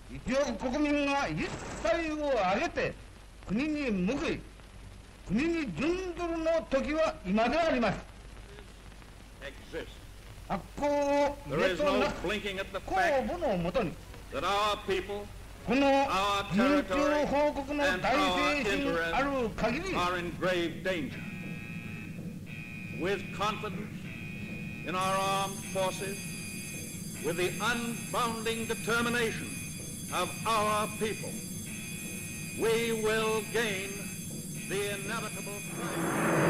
一億国民が一切を挙げて国に報い、国に準ずるの時は今であります。発行を入れとなく公募のもとに、この緊急報告の大精神ある限り、 with confidence in our armed forces, with the unbounding determination of our people, we will gain the inevitable prize.